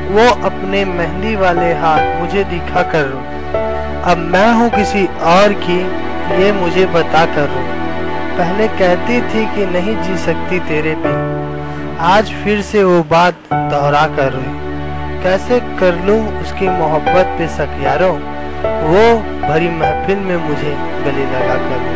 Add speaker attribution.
Speaker 1: वो अपने मेहंदी वाले हाथ मुझे दिखा कर रो। अब मैं हूँ किसी और की, ये मुझे बता कर रो। पहले कहती थी कि नहीं जी सकती तेरे बिन, आज फिर से वो बात दोहरा कर रोई। कैसे कर लूँ उसकी मोहब्बत पे शक यारो, वो भरी महफिल में मुझे गले लगा कर